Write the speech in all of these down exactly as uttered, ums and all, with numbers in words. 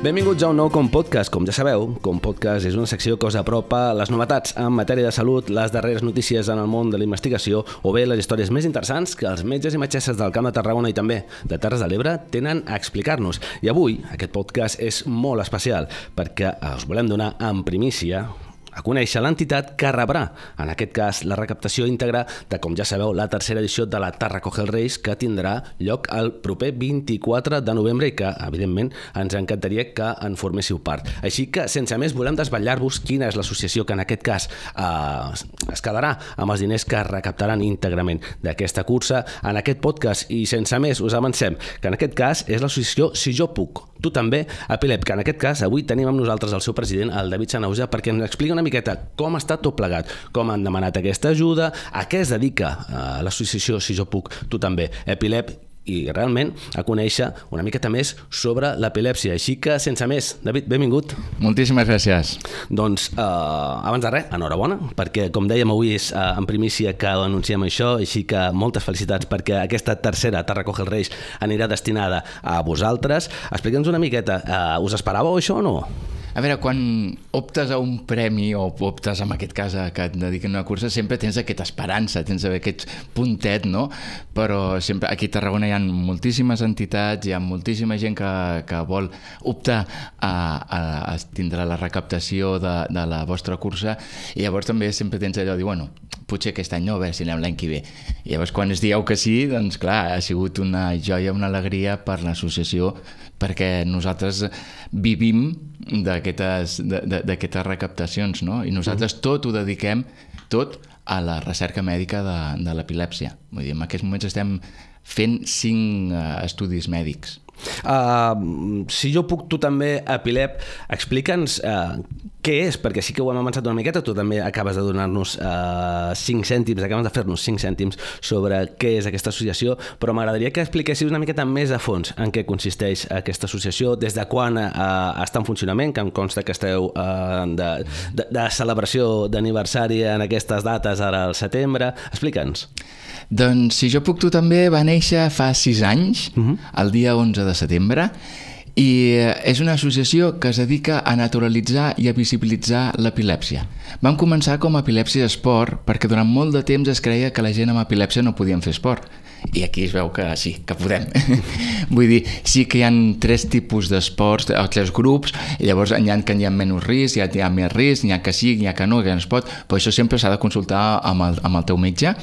Benvinguts a un nou Com Podcast. Com ja sabeu, Com Podcast és una secció que us apropa les novetats en matèria de salut, les darreres notícies en el món de la investigació o bé les històries més interessants que els metges i metgesses del Camp de Tarragona i també de Terres de l'Ebre tenen a explicar-nos. I avui aquest podcast és molt especial perquè us volem donar en primícia a conèixer l'entitat que rebrà, en aquest cas, la recaptació íntegra de, com ja sabeu, la tercera edició de la Tarracoge Race, que tindrà lloc el proper vint-i-quatre de novembre i que, evidentment, ens encantaria que en forméssiu part. Així que, sense més, volem desvetllar-vos quina és l'associació que, en aquest cas, eh, es quedarà amb els diners que recaptaran íntegrament d'aquesta cursa en aquest podcast. I, sense més, us avancem que, en aquest cas, és l'associació Si Jo Puc, Tu També, Epilep, que, en aquest cas, avui tenim amb nosaltres el seu president, el David Sanauja, perquè ens explica una miqueta com està tot plegat, com han demanat aquesta ajuda, a què es dedica uh, l'associació Si Jo Puc, Tu També, Epilep, i realment a conèixer una miqueta més sobre l'epilèpsia. Així que, sense més, David, benvingut. Moltíssimes gràcies. Doncs, eh, abans de res, enhorabona, perquè, com dèiem, avui és eh, en primícia que anunciem això, així que moltes felicitats perquè aquesta tercera Tarracoge Race anirà destinada a vosaltres. Explica'ns una miqueta, eh, us esperàveu això o no? A veure, quan optes a un premi o optes, en aquest cas, a que et dediquen a una cursa, sempre tens aquesta esperança, tens aquest puntet, no? Però sempre aquí a Tarragona hi ha moltíssimes entitats, hi ha moltíssima gent que, que vol optar a, a, a tindre la recaptació de, de la vostra cursa, i llavors també sempre tens allò de dir, bueno, potser aquest any no, a veure si anem l'any que ve. I llavors quan es dieu que sí, doncs clar, ha sigut una joia, una alegria per l'associació, perquè nosaltres vivim d'aquestes d'aquestes recaptacions, no? I nosaltres tot ho dediquem, tot, a la recerca mèdica de, de l'epilèpsia. Vull dir, en aquests moments estem fent cinc uh, estudis mèdics. Uh, si jo puc, tu també, Epilep, explica'ns uh, què és, perquè sí que ho hem avançat una miqueta, tu també acabes de donar-nos uh, cinc cèntims, acabes de fer-nos cinc cèntims sobre què és aquesta associació, però m'agradaria que expliquéssiu una miqueta més a fons en què consisteix aquesta associació, des de quan uh, està en funcionament, que em consta que esteu uh, de, de, de celebració d'aniversari en aquestes dates ara al setembre. Explica'ns. Doncs Si Jo Puc, Tu També va néixer fa sis anys, uh-huh. el dia onze de setembre, i és una associació que es dedica a naturalitzar i a visibilitzar l'epilèpsia. Vam començar com a epilèpsia esport perquè durant molt de temps es creia que la gent amb epilèpsia no podien fer esport. I aquí es veu que sí, que podem. Vull dir, sí que hi ha tres tipus d'esports, o tres grups, i llavors hi ha que hi ha menys risc, hi ha, hi ha més risc, hi ha que sí, hi ha que no, que no es pot, però això sempre s'ha de consultar amb el, amb el teu metge.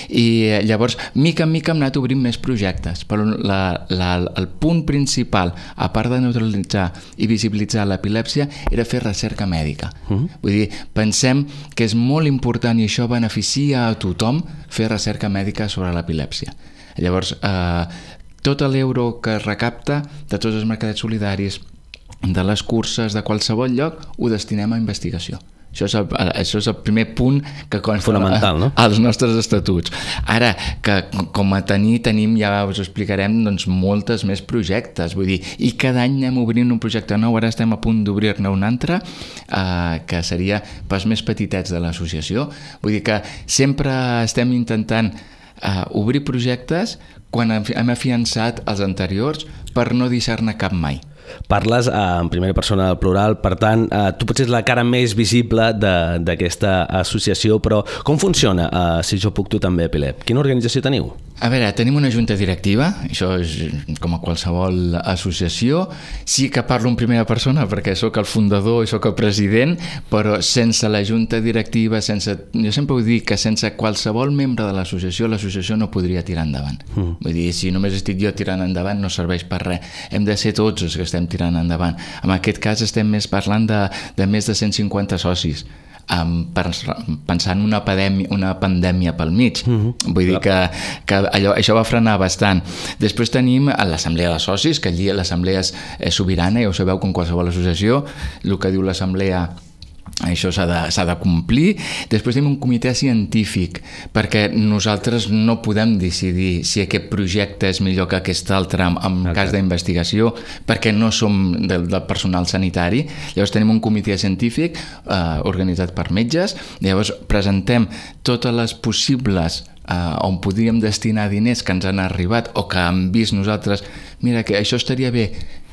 I llavors, mica en mica hem anat obrint més projectes, però la, la, el punt principal, a part de neutralitzar i visibilitzar l'epilèpsia, era fer recerca mèdica. Uh-huh. Vull dir, pensem que és molt important i això beneficia a tothom fer recerca mèdica sobre l'epilèpsia. Llavors, eh, tot l'euro que es recapta de tots els mercadets solidaris, de les curses, de qualsevol lloc, ho destinem a investigació. Això és el, això és el primer punt que consta fonamental, no? als nostres estatuts. Ara, que com a tenir, tenim, ja us explicarem, doncs, moltes més projectes, vull dir, i cada any anem obrint un projecte nou, ara estem a punt d'obrir-ne un altre, eh, que seria pels més petitets de l'associació. Vull dir que sempre estem intentant Uh, obrir projectes quan hem afiançat els anteriors per no deixar-ne cap mai. Parles eh, en primera persona del plural, per tant, eh, tu potser és la cara més visible d'aquesta associació, però com funciona eh, Si Jo Puc, Tu També, Epilep? Quina organització teniu? A veure, tenim una junta directiva, això és com a qualsevol associació. Sí que parlo en primera persona perquè sóc el fundador i sóc el president, però sense la junta directiva, sense, jo sempre ho dic, que sense qualsevol membre de l'associació, l'associació no podria tirar endavant. Mm. Vull dir, si només estic jo tirant endavant no serveix per res. Hem de ser tots els que estem tirant endavant. En aquest cas estem més parlant de, de més de cent cinquanta socis. Um, per, pensant una pandèmia, una pandèmia pel mig. Uh-huh. Vull dir que, que allò, això va frenar bastant. Després tenim l'assemblea de socis, que allí l'assemblea és, és sobirana, ja ho sabeu, com qualsevol associació, el que diu l'assemblea això s'ha de, s'ha de complir. Després tenim un comitè científic, perquè nosaltres no podem decidir si aquest projecte és millor que aquest altre en okay. cas d'investigació, perquè no som del, del personal sanitari. Llavors tenim un comitè científic eh, organitzat per metges, llavors presentem totes les possibles Uh, on podríem destinar diners que ens han arribat o que hem vist nosaltres, mira que això estaria bé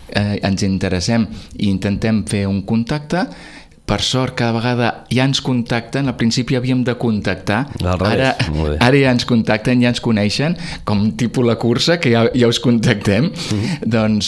eh, ens interessem i intentem fer un contacte. Per sort, cada vegada ja ens contacten. Al principi havíem de contactar, ara, ara ja ens contacten, ja ens coneixen, com tipus la cursa, que ja, ja us contactem. Mm-hmm. Doncs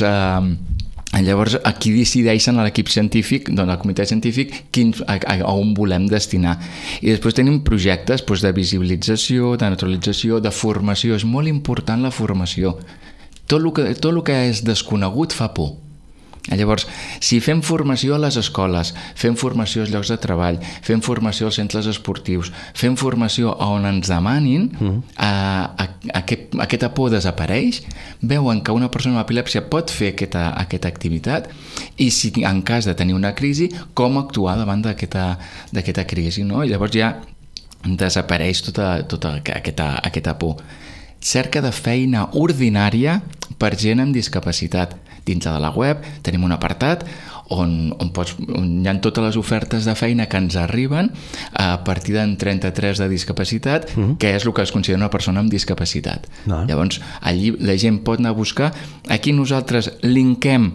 eh, llavors aquí decideixen a l'equip científic, doncs al comitè científic, quin, a, a, a on volem destinar. I després tenim projectes doncs, de visibilització, de naturalització, de formació. És molt important la formació. Tot el que, tot el que és desconegut fa por. Llavors, si fem formació a les escoles, fem formació als llocs de treball, fem formació als centres esportius, fem formació on ens demanin, mm. a, a, a aquest, aquesta por desapareix, veuen que una persona amb epilèpsia pot fer aquesta, aquesta activitat i si en cas de tenir una crisi, com actuar davant d'aquesta, d'aquesta crisi, no? I llavors ja desapareix tota, tota aquesta, aquesta por. Cerca de feina ordinària per gent amb discapacitat. Dins de la web tenim un apartat on, on, pots, on hi ha totes les ofertes de feina que ens arriben a partir d'en trenta-tres de discapacitat, mm-hmm. que és el que es considera una persona amb discapacitat. No. Llavors, allí la gent pot anar a buscar. Aquí nosaltres linkem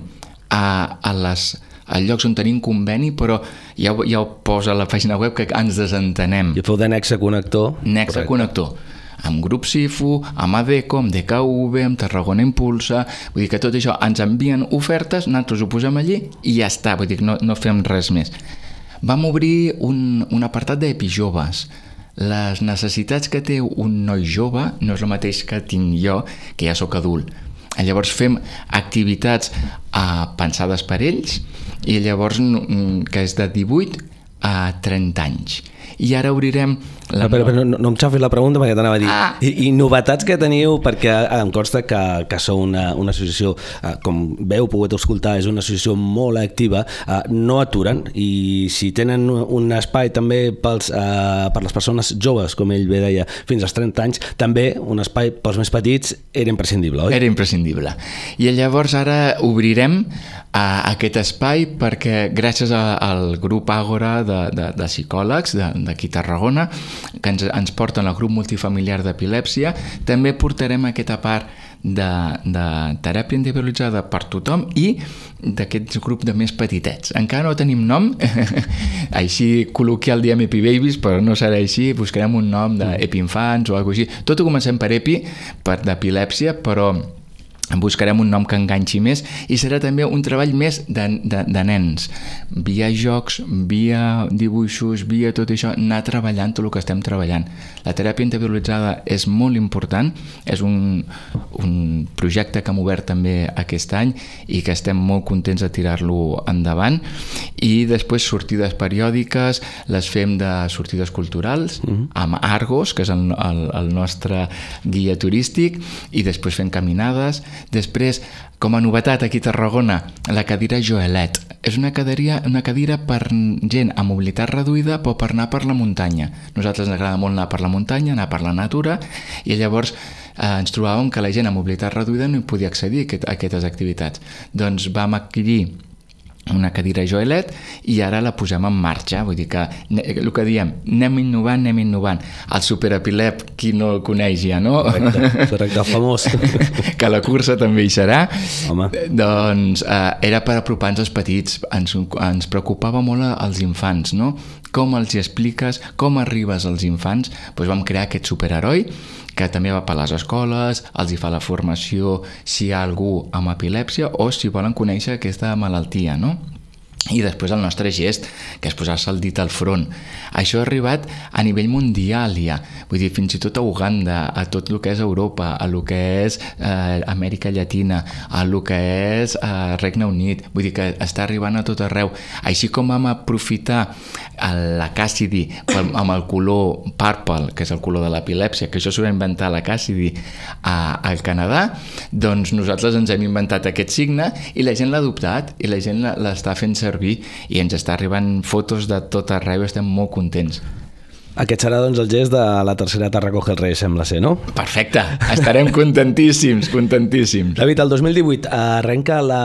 a, a les a llocs on tenim conveni, però ja, ja ho posa a la pàgina web que ens desentenem. I feu de nexe connector. Nexe connector. Amb Grup SIFU, amb ADECO, amb D K U V, amb Tarragona Impulsa, vull dir que tot això ens envien ofertes, nosaltres ho posem allí i ja està, vull dir que no, no fem res més. Vam obrir un, un apartat d'epijoves. Les necessitats que té un noi jove no és el mateix que tinc jo, que ja sóc adult. Llavors fem activitats uh, pensades per ells i llavors que és de divuit a trenta anys. I ara obrirem... La... Però, però no, no em xafis la pregunta perquè t'anava a dir. Ah. I, I novetats que teniu, perquè em consta que, que sou una, una associació, eh, com veu, pogut escoltar, és una associació molt activa, eh, no aturen, i si tenen un espai també pels, eh, per les persones joves, com ell bé deia, fins als trenta anys, també un espai pels més petits era imprescindible, oi? Era imprescindible. I llavors ara obrirem a aquest espai perquè gràcies a, al grup Àgora de, de, de psicòlegs d'aquí a Tarragona, que ens, ens porten al grup multifamiliar d'epilèpsia, també portarem aquesta part de, de teràpia individualitzada per tothom i d'aquest grup de més petitets. Encara no tenim nom, així col·loquial diem Epibabies, però no serà així, buscarem un nom d'Epinfants o alguna cosa així. Tot ho comencem per Epi, per d'epilèpsia, però buscarem un nom que enganxi més i serà també un treball més de, de, de nens, via jocs, via dibuixos, via tot això, anar treballant tot el que estem treballant. La teràpia individualitzada és molt important, és un, un projecte que hem obert també aquest any i que estem molt contents de tirar-lo endavant, i després sortides periòdiques, les fem de sortides culturals, uh-huh. amb Argos, que és el, el, el nostre guia turístic, i després fem caminades. Després, com a novetat aquí a Tarragona, la cadira Joelet. És una cadira, una cadira per gent amb mobilitat reduïda, però per anar per la muntanya. Nosaltres ens agrada molt anar per la muntanya, anar per la natura, i llavors eh, ens trobàvem que la gent amb mobilitat reduïda no hi podia accedir a, aquest, a aquestes activitats. Doncs vam adquirir una cadira Joelet i ara la posem en marxa, vull dir que el que diem, anem innovant, anem innovant. El superepilep, qui no el coneix ja, no? Correcte, correcte, famós. Que la cursa també hi serà. Home. Doncs eh, era per apropar-nos als petits, ens, ens preocupava molt als infants, no? Com els hi expliques, com arribes als infants? Doncs vam crear aquest superheroi que també va per les escoles, els hi fa la formació si hi ha algú amb epilèpsia o si volen conèixer aquesta malaltia, no? I després el nostre gest, que és posar-se el dit al front. Això ha arribat a nivell mundial ja, vull dir, fins i tot a Uganda, a tot el que és Europa, a el que és eh, Amèrica Llatina, a el que és eh, Regne Unit, vull dir que està arribant a tot arreu. Així com vam aprofitar la Cassidy amb el color purple, que és el color de l'epilèpsia, que això s'ho va inventar la Cassidy a, al Canadà, doncs nosaltres ens hem inventat aquest signe i la gent l'ha adoptat i la gent l'està fent servir i ens està arribant fotos de tot arreu, estem molt contents. Aquest serà doncs el gest de la tercera Te recoge el rei, sembla ser, no? Perfecte, estarem contentíssims, contentíssims. David, el dos mil divuit arrenca la...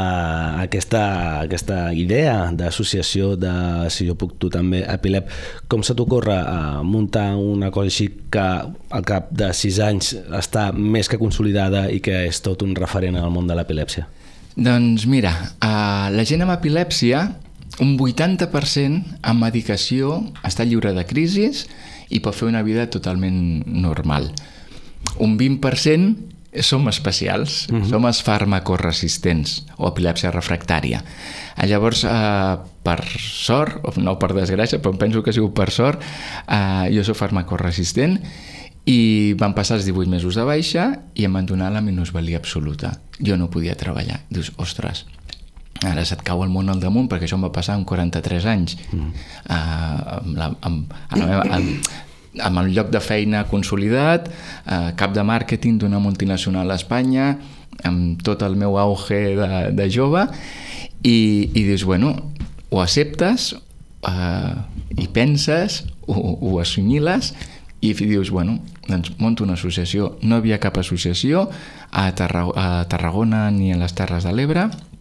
aquesta, aquesta idea d'associació de Si jo puc, tu també, Epilep. Com se t'ocorre muntar una cosa així que al cap de sis anys està més que consolidada i que és tot un referent al món de l'epilèpsia? Doncs mira, uh, la gent amb epilèpsia, un vuitanta per cent amb medicació està lliure de crisis i pot fer una vida totalment normal. Un vint per cent som especials, uh-huh. som els farmacoresistents o epilèpsia refractària. Llavors, eh, per sort, o no per desgràcia, però penso que ha sigut per sort, eh, jo soc farmacoresistent i van passar els divuit mesos de baixa i em van donar la minusvalia absoluta. Jo no podia treballar. Dius, ostres, ara se't cau el món al damunt, perquè això em va passar amb quaranta-tres anys. Mm. Uh, amb, la, amb, amb, la meva, amb, amb el lloc de feina consolidat, uh, cap de màrqueting d'una multinacional a Espanya, amb tot el meu auge de, de jove, i, i dius, bueno, ho acceptes, uh, i penses, ho, ho assimiles, i dius, bueno, doncs monto una associació. No havia cap associació a, Tarrag a Tarragona ni a les Terres de l'Ebre,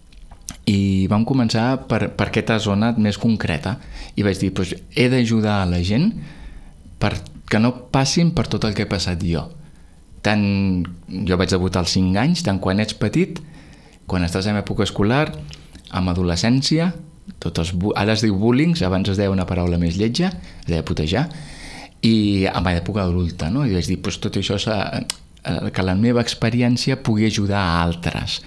i vam començar per, per aquesta zona més concreta i vaig dir, doncs, he d'ajudar a la gent perquè no passin per tot el que he passat jo. Tant, jo vaig debutar als cinc anys, tant quan ets petit, quan estàs en època escolar, amb adolescència, tots els, ara es diu bullying, abans es deia una paraula més lletja, es deia putejar, i amb l'època adulta, no? I vaig dir, doncs tot això, que la meva experiència pugui ajudar a altres.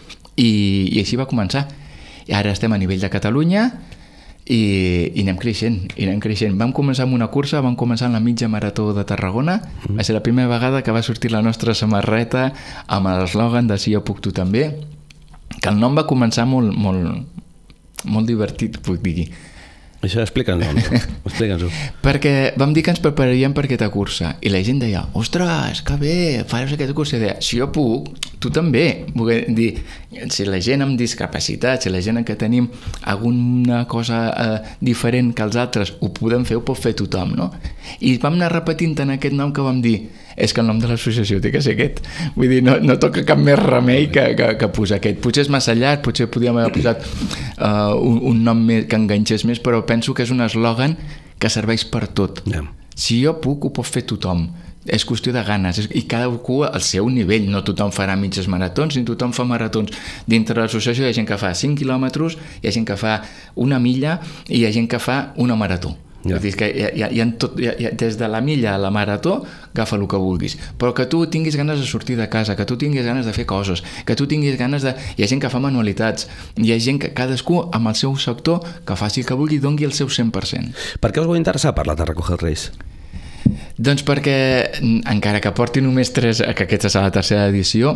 I, i així va començar. I ara estem a nivell de Catalunya i, i anem creixent, i anem creixent. Vam començar amb una cursa, vam començar en la mitja marató de Tarragona. Mm. Va ser la primera vegada que va sortir la nostra samarreta amb l'eslògan de "Si jo puc, tu també", que el nom va començar molt, molt, molt divertit, puc dir. Això explica'ns-ho, explica'ns-ho. Perquè vam dir que ens prepararíem per aquesta cursa i la gent deia, ostres, que bé, faràs aquesta cursa. I deia, si jo puc, tu també. Vull dir, si la gent amb discapacitat, si la gent que tenim alguna cosa eh, diferent que els altres ho podem fer, ho pot fer tothom, no? I vam anar repetint en aquest nom que vam dir, és que el nom de l'associació té que ser aquest. Vull dir, no, no toca cap més remei que, que, que posar aquest. Potser és massa llarg, potser podríem haver posat uh, un, un nom més, que enganxés més, però penso que és un eslògan que serveix per tot. Yeah. Si jo puc, ho pot fer tothom. És qüestió de ganes, i cadascú al seu nivell. No tothom farà mitges maratons, ni tothom fa maratons. Dintre l'associació hi ha gent que fa cinc quilòmetres, hi ha gent que fa una milla i hi ha gent que fa una marató. Yeah. Vull dir que hi ha, hi ha, hi ha tot, hi ha, des de la milla a la marató, agafa el que vulguis, però que tu tinguis ganes de sortir de casa, que tu tinguis ganes de fer coses, que tu tinguis ganes de... Hi ha gent que fa manualitats, hi ha gent que cadascú amb el seu sector que faci el que vulgui i doni el seu cent per cent. Per què us vau interessar per la Tarraco Health Race? Doncs perquè, encara que porti només tres, que aquesta és la tercera edició,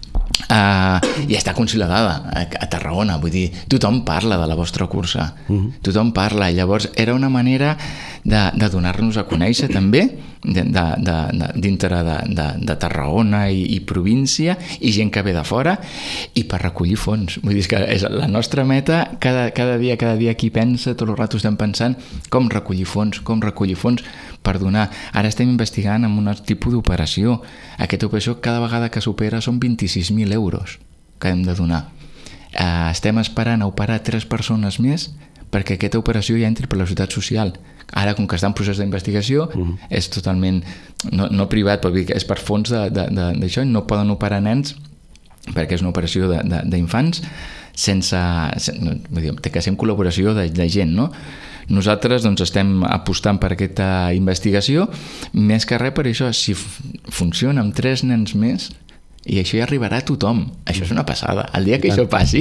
Uh, i està consolidada a, a Tarragona, vull dir, tothom parla de la vostra cursa, uh-huh. tothom parla, i llavors era una manera de, de donar-nos a conèixer també de, de, de, de, dintre de, de, de Tarragona i, i província, i gent que ve de fora, i per recollir fons. Vull dir que és la nostra meta, cada, cada dia, cada dia qui pensa, tot el rato estem pensant com recollir fons, com recollir fons per donar. Ara estem investigant en un tipus d'operació. Aquesta operació cada vegada que s'opera són vint-i-sis mil euros que hem de donar. Eh, estem esperant a operar tres persones més perquè aquesta operació ja entri per la Seguretat Social. Ara, com que està en procés d'investigació, uh-huh. és totalment, no, no privat, però és per fons d'això, no poden operar nens perquè és una operació d'infants sense, sense vull dir, té que ser en col·laboració de, de gent, no? Nosaltres doncs, estem apostant per aquesta investigació, més que res per això, si funciona amb tres nens més, i això ja arribarà a tothom. Això és una passada. El dia que això passi,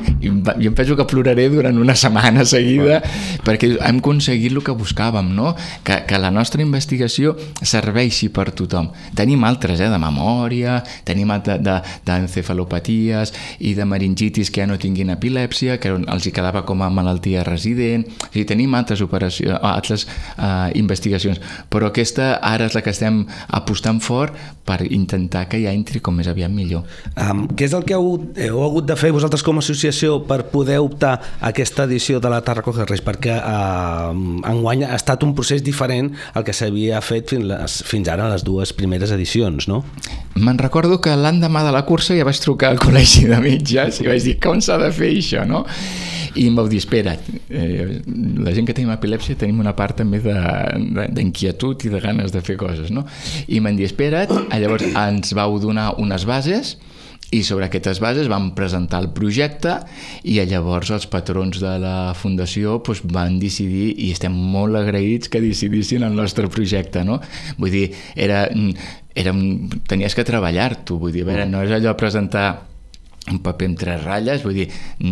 jo em penso que ploraré durant una setmana seguida, perquè hem aconseguit el que buscàvem, no? Que, que la nostra investigació serveixi per tothom. Tenim altres, eh, de memòria, tenim d'encefalopaties i de meningitis que ja no tinguin epilèpsia, que els hi quedava com a malaltia resident. O sigui, tenim altres operacions, altres uh, investigacions, però aquesta ara és la que estem apostant fort per intentar que ja entri com més aviat millor. Um, què és el que heu, heu hagut de fer vosaltres com a associació per poder optar a aquesta edició de la Tarraco Health Race? Perquè uh, enguany ha estat un procés diferent al que s'havia fet fins, les, fins ara les dues primeres edicions, no? Me'n recordo que l'endemà de la cursa ja vaig trucar al col·legi de metges i vaig dir, com s'ha de fer això, no? I em vau dir, espera't, eh, la gent que tenim epilèpsia tenim una part també d'inquietud i de ganes de fer coses, no? I m'han dit, espera't, llavors ens vau donar unes bases I sobre aquestes bases vam presentar el projecte i llavors els patrons de la fundació doncs, van decidir, i estem molt agraïts que decidissin el nostre projecte, no? Vull dir, era, era un, tenies que treballar-t'ho, vull dir, a veure, no és allò presentar un paper amb tres ratlles, vull dir,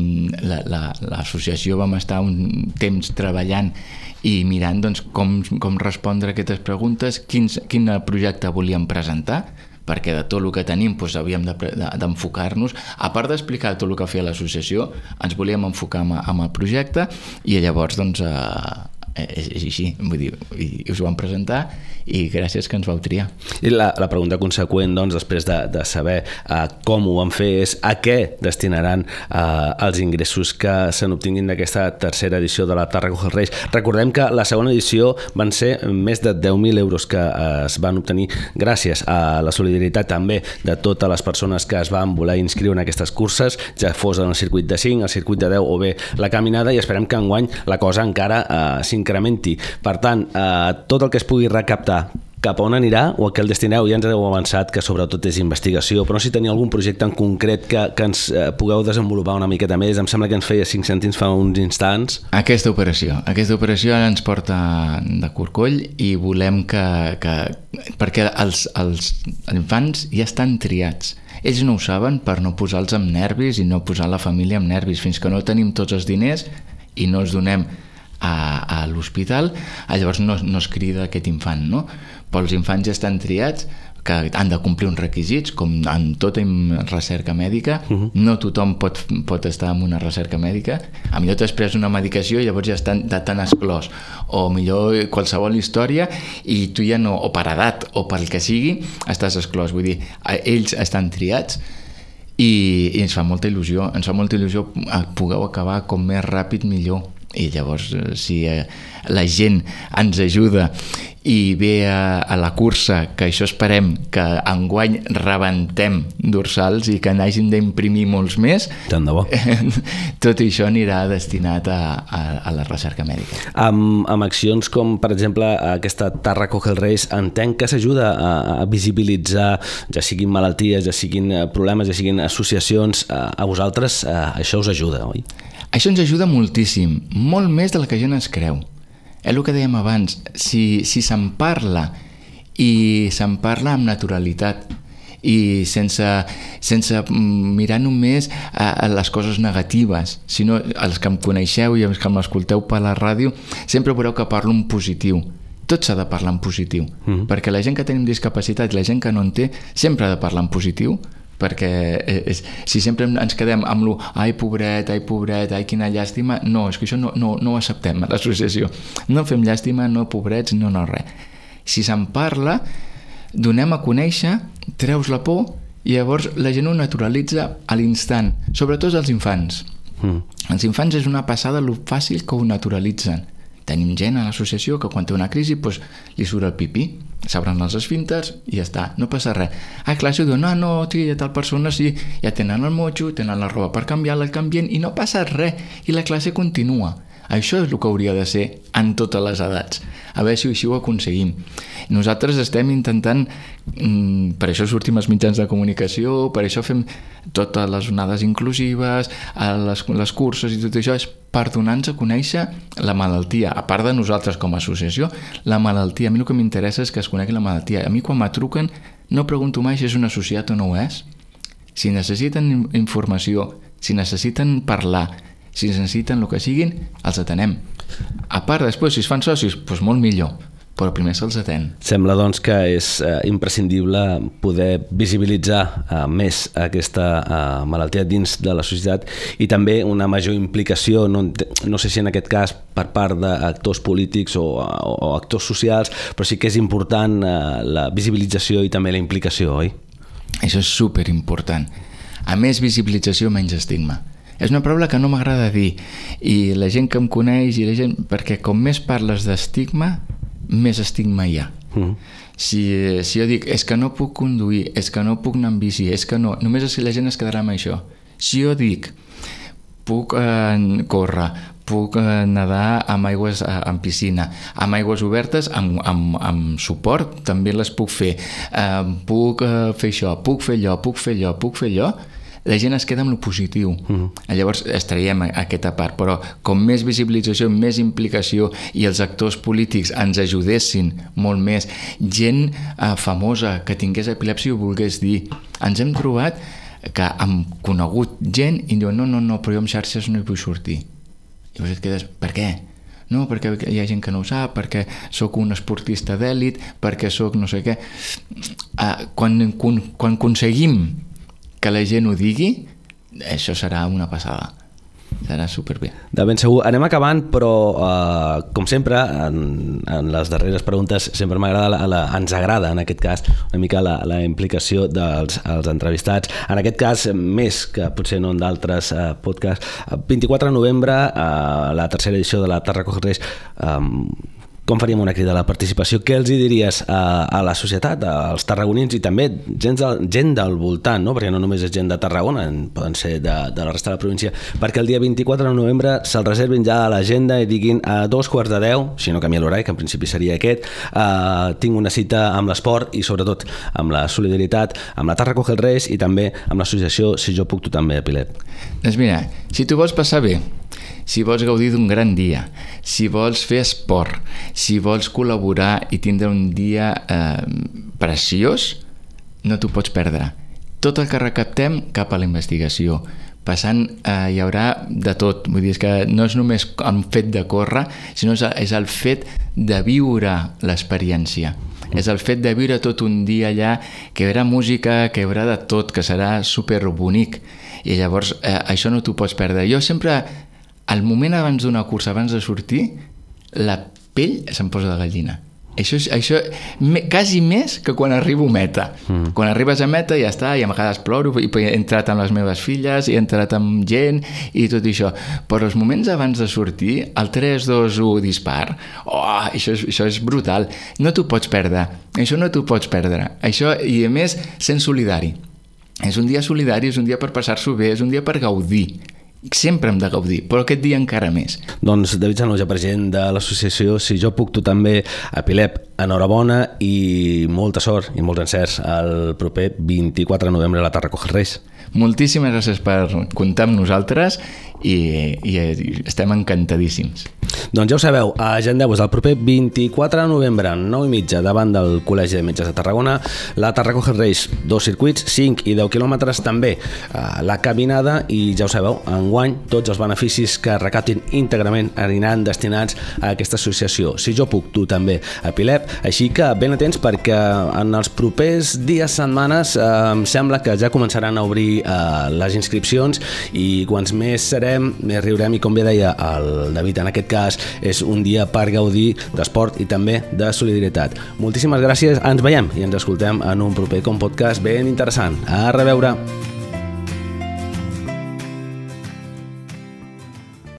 l'associació la, la, vam estar un temps treballant i mirant doncs, com, com respondre a aquestes preguntes, quins, quin projecte volíem presentar, perquè de tot el que tenim doncs, havíem d'enfocar-nos. A part d'explicar tot el que feia l'associació, ens volíem enfocar amb, amb el projecte i llavors doncs, eh, és, és així, vull dir, i, i us ho vam presentar i gràcies que ens vau triar. I la, la pregunta conseqüent, doncs, després de, de saber uh, com ho van fer, és a què destinaran uh, els ingressos que se n'obtinguin d'aquesta tercera edició de la Tàrraco dels Reis. Recordem que la segona edició van ser més de deu mil euros que uh, es van obtenir gràcies a la solidaritat també de totes les persones que es van voler inscriure en aquestes curses, ja fos en el circuit de cinc, el circuit de deu o bé la caminada, i esperem que enguany la cosa encara uh, s'incrementi. Per tant, uh, tot el que es pugui recaptar, cap on anirà o a què el destineu? Ja ens heu avançat que sobretot és investigació, però no sé si teniu algun projecte en concret que, que ens eh, pugueu desenvolupar una miqueta més. Em sembla que ens feia cinc cèntims fa uns instants. Aquesta operació, aquesta operació ara ens porta de corcoll i volem que... que perquè els, els infants ja estan triats. Ells no ho saben per no posar-los amb nervis i no posar la família amb nervis. Fins que no tenim tots els diners i no els donem a, a l'hospital, llavors no, no es crida aquest infant, no? Però els infants ja estan triats, que han de complir uns requisits, com en tota recerca mèdica. Uh-huh. No tothom pot, pot estar en una recerca mèdica. A millor t'has pres una medicació i llavors ja estan tan exclòs. O millor qualsevol història i tu ja no, o per edat o pel que sigui, estàs exclòs. Vull dir, ells estan triats i, i ens fa molta il·lusió. Ens fa molta il·lusió poder acabar com més ràpid millor. I llavors, si la gent ens ajuda i ve a, a la cursa, que això esperem que enguany rebentem dorsals i que n'hagin d'imprimir molts més, tant de bo. Tot això anirà destinat a, a, a la recerca mèdica. Amb, amb accions com, per exemple, aquesta Tàrraco dels Reis, entenc que s'ajuda a, a visibilitzar, ja siguin malalties, ja siguin problemes, ja siguin associacions, a, a vosaltres a, això us ajuda, oi? Això ens ajuda moltíssim, molt més del que gent es creu. És el que dèiem abans, si, si se'n parla i se'n parla amb naturalitat i sense, sense mirar només a, a les coses negatives, sinó els que em coneixeu i els que m'escolteu per la ràdio, sempre veureu que parlo en positiu. Tot s'ha de parlar en positiu, mm. perquè la gent que tenim discapacitat i la gent que no en té sempre ha de parlar en positiu, perquè és, si sempre ens quedem amb lo ai pobret, ai pobret, ai quina llàstima, no, és que això no, no, no ho acceptem a l'associació. No fem llàstima, no pobrets, no, no res. Si se'n parla, donem a conèixer, treus la por i llavors la gent ho naturalitza a l'instant, sobretot els infants. Mm. Els infants és una passada lo fàcil que ho naturalitzen. Tenim gent a l'associació que quan té una crisi doncs, li surt el pipí, s'obren els esfínters i ja està, no passa res. Ah, clar, si ho diuen, no, no, tia, tal persona sí, ja tenen el motxo, tenen la roba per canviar, el canvien i no passa res, i la classe continua. Això és el que hauria de ser en totes les edats. A veure si així ho aconseguim. Nosaltres estem intentant, per això sortim als mitjans de comunicació, per això fem totes les onades inclusives, les, les curses i tot això, és per donar-nos a conèixer la malaltia. A part de nosaltres com a associació, la malaltia. A mi el que m'interessa és que es conegui la malaltia. A mi quan m'atruquen no pregunto mai si és un associat o no ho és. Si necessiten informació, si necessiten parlar, si necessiten el que siguin, els atenem. A part, després, si es fan socis, doncs molt millor, però primer se'ls atén. Sembla, doncs, que és eh, imprescindible poder visibilitzar eh, més aquesta eh, malaltia dins de la societat i també una major implicació, no, no sé si en aquest cas per part d'actors polítics o, o, o actors socials, però sí que és important eh, la visibilització i també la implicació, oi? Això és superimportant. A més visibilització, menys estigma. És una paraula que no m'agrada dir i la gent que em coneix i la gent, perquè com més parles d'estigma, més estigma hi ha. Mm. Si, si jo dic, és que no puc conduir, és que no puc anar en bici, és que no, només si la gent es quedarà amb això. Si jo dic, puc eh, córrer, puc eh, nedar amb aigües eh, en piscina, amb aigües obertes, amb, amb, amb suport, també les puc fer. Eh, puc eh, fer això, puc fer allò, puc fer allò, puc fer allò. La gent es queda amb lo positiu. Mm-hmm. Llavors estaríem aquesta part, però com més visibilització, més implicació i els actors polítics ens ajudessin molt més, gent eh, famosa que tingués epilèpsia ho volgués dir. Ens hem trobat que hem conegut gent i diuen no, no, no, però jo amb xarxes no hi vull sortir. Llavors et quedes, per què? No, perquè hi ha gent que no ho sap, perquè sóc un esportista d'èlit, perquè sóc no sé què. Eh, quan, quan, quan aconseguim que la gent ho digui, això serà una passada. Serà superbé. De ben segur. Anem acabant, però eh, com sempre, en, en les darreres preguntes sempre m'agrada, la, la, ens agrada en aquest cas una mica la, la implicació dels els entrevistats. En aquest cas, més que potser no en d'altres eh, podcasts. vint-i-quatre de novembre, eh, la tercera edició de la Terra Coge Reis, eh, com faríem una crida a la participació? Què els hi diries a, a la societat, als tarragonins i també gent del, gent del voltant, no? Perquè no només és gent de Tarragona, poden ser de, de la resta de la província, perquè el dia vint-i-quatre de novembre se'l reservin ja a l'agenda i diguin a dos quarts de deu, si no canvia l'horari, que en principi seria aquest, eh, tinc una cita amb l'esport i sobretot amb la solidaritat, amb la Terra Coge Reis i també amb l'associació Si jo puc tu també, Pilet. Doncs mira, si tu vols passar bé, si vols gaudir d'un gran dia, si vols fer esport, si vols col·laborar i tindre un dia eh, preciós, no t'ho pots perdre. Tot el que recaptem cap a la investigació. Passant, eh, hi haurà de tot. Vull dir, és que no és només el fet de córrer, sinó és el fet de viure l'experiència. És el fet de viure tot un dia allà, que hi haurà música, que hi haurà de tot, que serà superbonic. I llavors, eh, això no t'ho pots perdre. Jo sempre, al moment abans d'una cursa, abans de sortir, la pell se'm posa de gallina. Això és això, me, quasi més que quan arribo a meta. Mm. Quan arribes a meta ja està, i a vegades ploro, i he entrat amb les meves filles, he entrat amb gent i tot això. Però els moments abans de sortir, el tres, dos, u, dispar, oh, això, és, això és brutal. No t'ho pots perdre. Això no t'ho pots perdre. Això, i a més, sent solidari. És un dia solidari, és un dia per passar-s'ho bé, és un dia per gaudir. Sempre hem de gaudir, però aquest dia encara més. Doncs David Sanahuja, president de l'associació Si jo puc tu també, a Pilep, enhorabona i molta sort i molts encerts el proper vint-i-quatre de novembre a la Terra Coge Reis. Moltíssimes gràcies per comptar amb nosaltres i, i estem encantadíssims. Doncs ja ho sabeu, agendeu-vos el proper vint-i-quatre de novembre, nou i mitja, davant del Col·legi de Metges de Tarragona, la Terra Coge Reis, dos circuits, cinc i deu quilòmetres també, la caminada, i ja ho sabeu, enguany tots els beneficis que recaptin íntegrament aniran destinats a aquesta associació. Si jo puc, tu també, a Pilep, així que ben atents perquè en els propers dies, setmanes, eh, em sembla que ja començaran a obrir eh, les inscripcions i quants més serem, més riurem, i com bé deia el David, en aquest cas és un dia per gaudir d'esport i també de solidaritat. Moltíssimes gràcies, ens veiem i ens escoltem en un proper Com Podcast ben interessant. A reveure!